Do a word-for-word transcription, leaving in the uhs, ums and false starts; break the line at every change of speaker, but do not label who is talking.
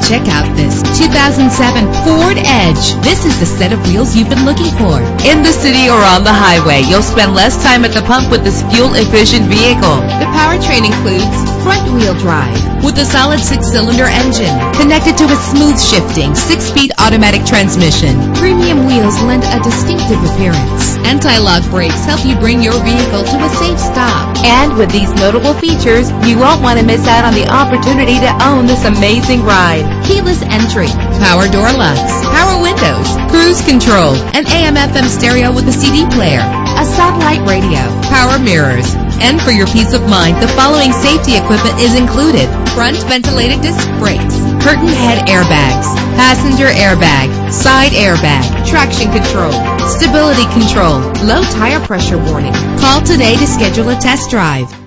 Check out this two thousand seven Ford Edge. This is the set of wheels you've been looking for. In the city or on the highway, you'll spend less time at the pump with this fuel-efficient vehicle. The powertrain includes front-wheel drive with a solid six-cylinder engine connected to a smooth shifting six-speed automatic transmission. Premium wheels lend a distinctive appearance. Anti-lock brakes help you bring your vehicle to a safe stop. And with these notable features, you won't want to miss out on the opportunity to own this amazing ride. Keyless entry, power door locks, power windows, cruise control, an A M F M stereo with a C D player, a satellite radio, power mirrors. And for your peace of mind, the following safety equipment is included: front ventilated disc brakes, curtain head airbags, passenger airbag, side airbag, traction control, stability control, low tire pressure warning. Call today to schedule a test drive.